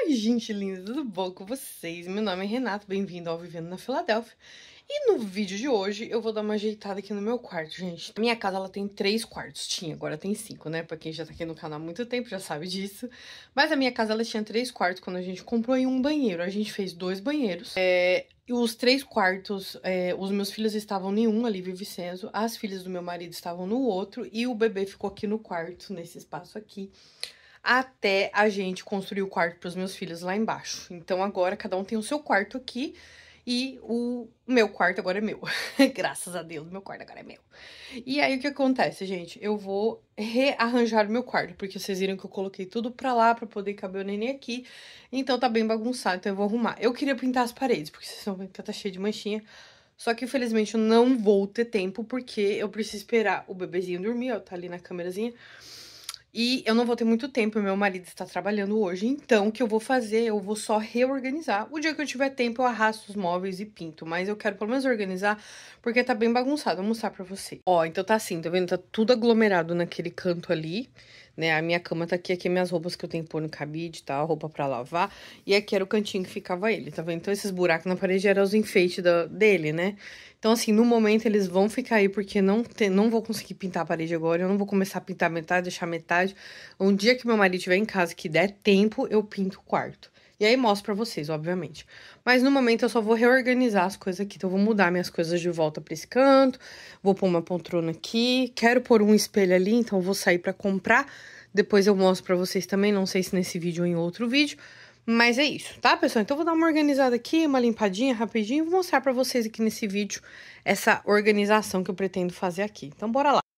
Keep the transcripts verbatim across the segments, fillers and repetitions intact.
Oi, gente linda, tudo bom com vocês? Meu nome é Renato, bem-vindo ao Vivendo na Filadélfia. E no vídeo de hoje eu vou dar uma ajeitada aqui no meu quarto, gente. A minha casa, ela tem três quartos, tinha, agora tem cinco, né? Pra quem já tá aqui no canal há muito tempo já sabe disso. Mas a minha casa, ela tinha três quartos quando a gente comprou e um banheiro. A gente fez dois banheiros. É... E os três quartos, é, os meus filhos estavam em um, ali, Vicenzo. As filhas do meu marido estavam no outro. E o bebê ficou aqui no quarto, nesse espaço aqui, até a gente construir o quarto para os meus filhos lá embaixo. Então agora cada um tem o seu quarto aqui e o meu quarto agora é meu. Graças a Deus, meu quarto agora é meu. E aí o que acontece, gente? Eu vou rearranjar o meu quarto, porque vocês viram que eu coloquei tudo pra lá pra poder caber o neném aqui. Então tá bem bagunçado, então eu vou arrumar. Eu queria pintar as paredes, porque vocês estão vendo que tá cheio de manchinha. Só que infelizmente eu não vou ter tempo, porque eu preciso esperar o bebezinho dormir, ó, tá ali na câmerazinha. E eu não vou ter muito tempo, meu marido está trabalhando hoje, então o que eu vou fazer, eu vou só reorganizar. O dia que eu tiver tempo, eu arrasto os móveis e pinto, mas eu quero pelo menos organizar, porque tá bem bagunçado, vou mostrar pra você. Ó, então tá assim, tá vendo? Tá tudo aglomerado naquele canto ali, né? A minha cama tá aqui, aqui minhas roupas que eu tenho que pôr no cabide, tá? A roupa pra lavar, e aqui era o cantinho que ficava ele, tá vendo? Então esses buracos na parede eram os enfeites da, dele, né? Então, assim, no momento eles vão ficar aí, porque não, te, não vou conseguir pintar a parede agora. Eu não vou começar a pintar metade, deixar metade. Um dia que meu marido estiver em casa, que der tempo, eu pinto o quarto. E aí mostro pra vocês, obviamente. Mas no momento eu só vou reorganizar as coisas aqui. Então, eu vou mudar minhas coisas de volta pra esse canto. Vou pôr uma poltrona aqui. Quero pôr um espelho ali, então eu vou sair pra comprar. Depois eu mostro pra vocês também, não sei se nesse vídeo ou em outro vídeo. Mas é isso, tá, pessoal? Então, eu vou dar uma organizada aqui, uma limpadinha rapidinho. Vou mostrar pra vocês aqui nesse vídeo essa organização que eu pretendo fazer aqui. Então, bora lá.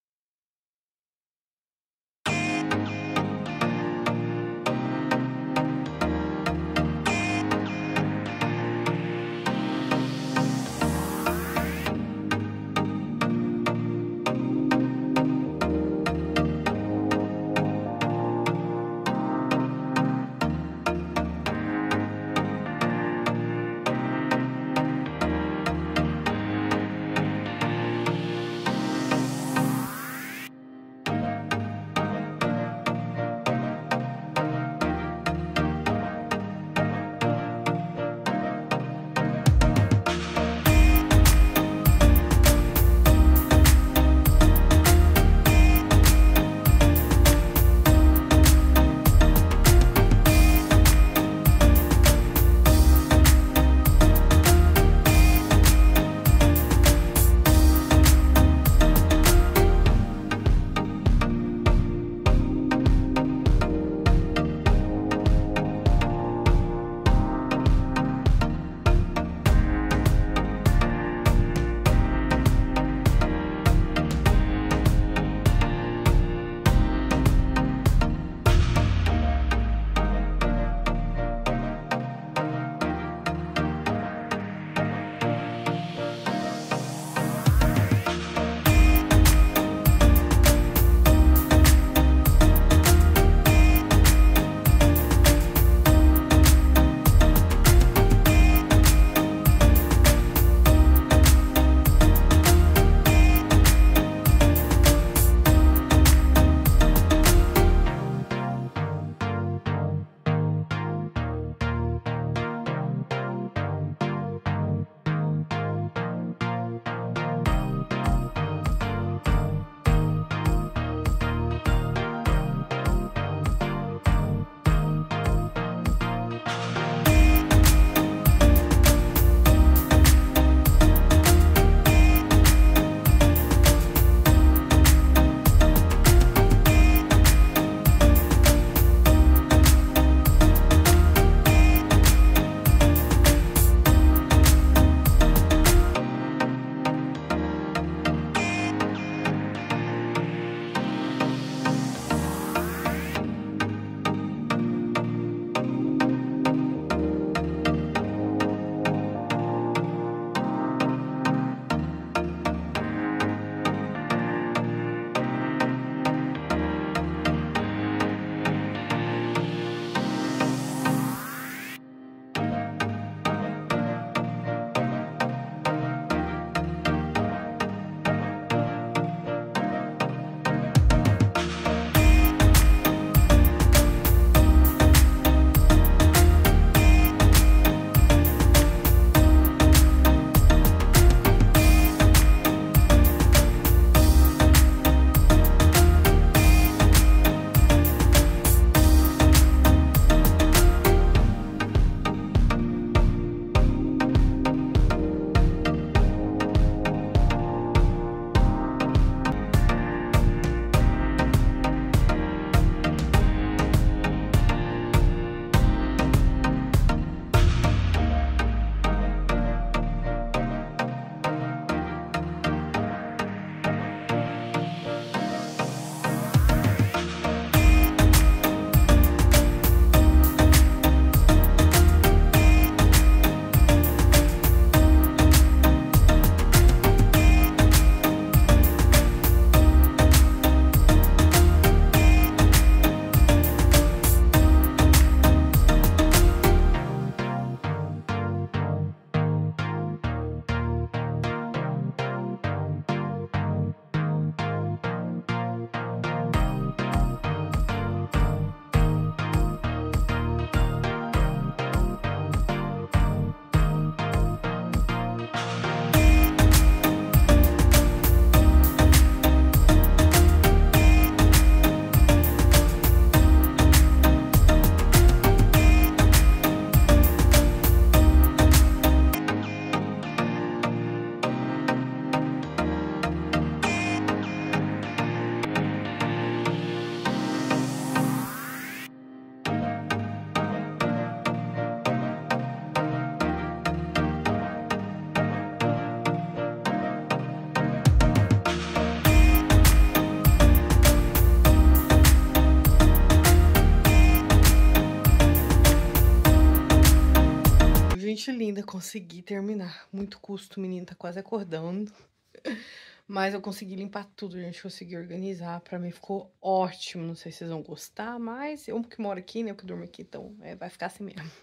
Gente linda, consegui terminar. Muito custo, o menino tá quase acordando. Mas eu consegui limpar tudo, gente. Consegui organizar. Pra mim ficou ótimo. Não sei se vocês vão gostar, mas eu que moro aqui, né? Eu que durmo aqui, então é, vai ficar assim mesmo.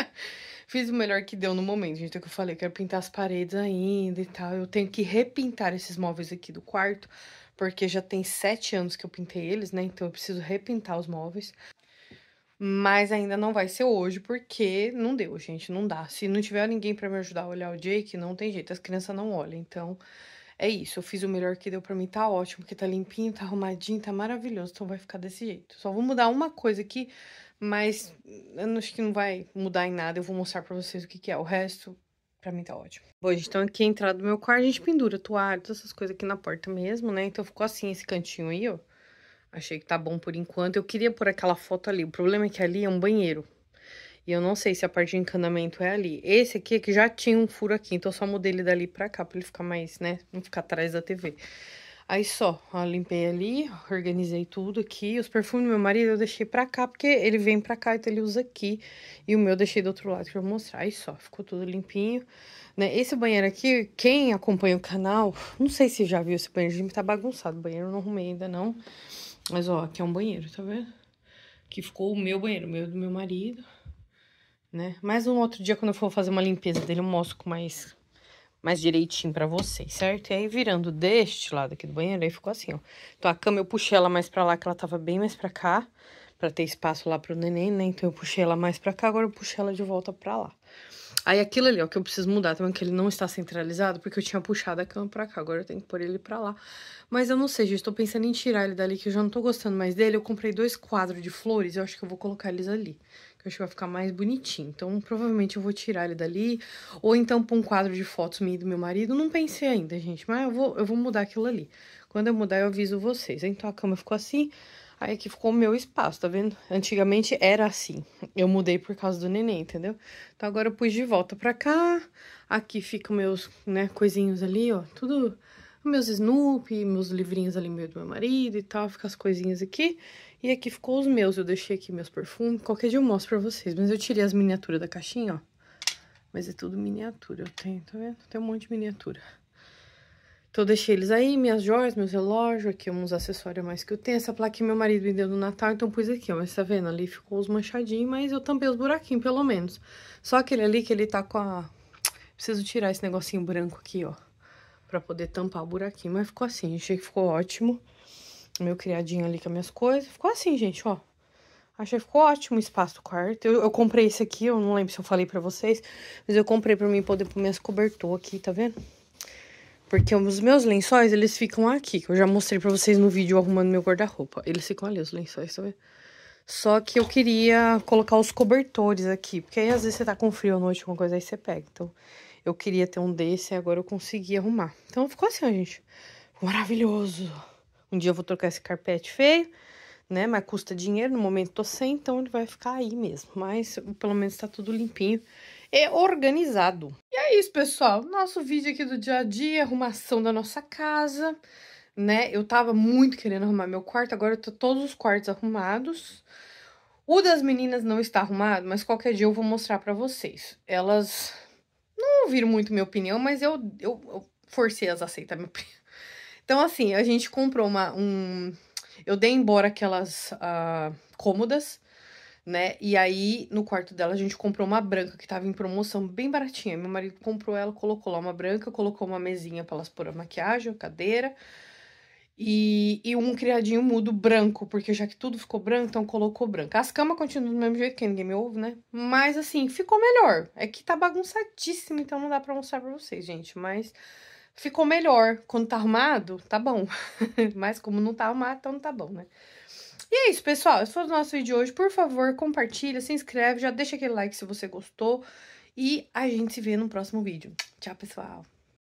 Fiz o melhor que deu no momento, gente. É o que eu falei, eu quero pintar as paredes ainda e tal. Eu tenho que repintar esses móveis aqui do quarto, porque já tem sete anos que eu pintei eles, né? Então eu preciso repintar os móveis. Mas ainda não vai ser hoje, porque não deu, gente, não dá. Se não tiver ninguém pra me ajudar a olhar o Jake, não tem jeito, as crianças não olham. Então, é isso, eu fiz o melhor que deu pra mim, tá ótimo, porque tá limpinho, tá arrumadinho, tá maravilhoso, então vai ficar desse jeito. Só vou mudar uma coisa aqui, mas eu acho que não vai mudar em nada, eu vou mostrar pra vocês o que que é. O resto, pra mim tá ótimo. Bom, gente, então aqui a entrada do meu quarto, a gente pendura toalha, todas essas coisas aqui na porta mesmo, né? Então ficou assim esse cantinho aí, ó. Achei que tá bom por enquanto. Eu queria pôr aquela foto ali. O problema é que ali é um banheiro. E eu não sei se a parte de encanamento é ali. Esse aqui é que já tinha um furo aqui. Então eu só mudei ele dali pra cá. Pra ele ficar mais, né? Não ficar atrás da T V. Aí só, ó, limpei ali. Organizei tudo aqui. Os perfumes do meu marido eu deixei pra cá. Porque ele vem pra cá, então ele usa aqui. E o meu eu deixei do outro lado que eu vou mostrar. Aí só, ficou tudo limpinho. Né? Esse banheiro aqui, quem acompanha o canal... Não sei se já viu esse banheiro. Gente, tá bagunçado. O banheiro eu não arrumei ainda não. Mas, ó, aqui é um banheiro, tá vendo? Aqui ficou o meu banheiro, o meu do meu marido, né? Mas um outro dia, quando eu for fazer uma limpeza dele, eu mostro com mais, mais direitinho pra vocês, certo? E aí, virando deste lado aqui do banheiro, aí ficou assim, ó. Então, a cama eu puxei ela mais pra lá, que ela tava bem mais pra cá, pra ter espaço lá pro neném, né? Então, eu puxei ela mais pra cá, agora eu puxei ela de volta pra lá. Aí, aquilo ali, ó, que eu preciso mudar também, que ele não está centralizado, porque eu tinha puxado a cama pra cá, agora eu tenho que pôr ele pra lá. Mas eu não sei, gente, tô pensando em tirar ele dali, que eu já não tô gostando mais dele. Eu comprei dois quadros de flores, eu acho que eu vou colocar eles ali, que eu acho que vai ficar mais bonitinho. Então, provavelmente eu vou tirar ele dali, ou então pôr um quadro de fotos minha e do meu marido. Não pensei ainda, gente, mas eu vou, eu vou mudar aquilo ali. Quando eu mudar, eu aviso vocês. Então, a cama ficou assim... Aí aqui ficou o meu espaço, tá vendo? Antigamente era assim. Eu mudei por causa do neném, entendeu? Então agora eu pus de volta pra cá. Aqui ficam meus, né, coisinhos ali, ó. Tudo, meus Snoopy, meus livrinhos ali, meu do meu marido e tal. Fica as coisinhas aqui. E aqui ficou os meus. Eu deixei aqui meus perfumes. Qualquer dia eu mostro pra vocês. Mas eu tirei as miniaturas da caixinha, ó. Mas é tudo miniatura, eu tenho, tá vendo? Tem um monte de miniatura. Então, eu deixei eles aí, minhas joias, meus relógios, aqui uns acessórios a mais que eu tenho. Essa plaquinha meu marido me deu no Natal, então pus aqui, ó. Mas tá vendo? Ali ficou os manchadinhos, mas eu tampei os buraquinhos, pelo menos. Só aquele ali que ele tá com a... Preciso tirar esse negocinho branco aqui, ó. Pra poder tampar o buraquinho. Mas ficou assim, achei que ficou ótimo. Meu criadinho ali com as minhas coisas. Ficou assim, gente, ó. Achei que ficou ótimo o espaço do quarto. Eu, eu comprei esse aqui, eu não lembro se eu falei pra vocês. Mas eu comprei pra mim poder pôr minhas cobertor aqui, tá vendo? Porque os meus lençóis, eles ficam aqui, que eu já mostrei pra vocês no vídeo arrumando meu guarda-roupa. Eles ficam ali, os lençóis, tá vendo? Só que eu queria colocar os cobertores aqui, porque aí às vezes você tá com frio à noite, alguma coisa, aí você pega. Então, eu queria ter um desse e agora eu consegui arrumar. Então, ficou assim, ó, gente. Maravilhoso! Um dia eu vou trocar esse carpete feio, né? Mas custa dinheiro, no momento tô sem, então ele vai ficar aí mesmo. Mas, pelo menos, tá tudo limpinho e organizado. E é isso, pessoal. Nosso vídeo aqui do dia a dia, arrumação da nossa casa, né? Eu tava muito querendo arrumar meu quarto, agora tô todos os quartos arrumados. O das meninas não está arrumado, mas qualquer dia eu vou mostrar pra vocês. Elas não ouviram muito minha opinião, mas eu, eu, eu forcei elas a aceitar minha opinião. Então, assim, a gente comprou uma... Um... Eu dei embora aquelas uh, cômodas, né? E aí, no quarto dela, a gente comprou uma branca que tava em promoção bem baratinha. Meu marido comprou ela, colocou lá uma branca, colocou uma mesinha pra elas pôr a maquiagem, a cadeira. E, e um criadinho mudo branco, porque já que tudo ficou branco, então colocou branca. As camas continuam do mesmo jeito, que ninguém me ouve, né? Mas, assim, ficou melhor. É que tá bagunçadíssimo, então não dá pra mostrar pra vocês, gente. Mas ficou melhor. Quando tá arrumado, tá bom. Mas como não tá arrumado, então não tá bom, né? E é isso, pessoal. Esse foi o nosso vídeo de hoje. Por favor, compartilha, se inscreve, já deixa aquele like se você gostou. E a gente se vê no próximo vídeo. Tchau, pessoal!